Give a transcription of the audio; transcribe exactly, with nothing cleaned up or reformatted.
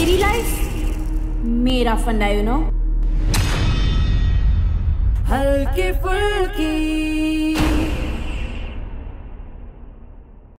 मेरी लाइफ मेरा फंडा, यू नो। हल्की फुल्की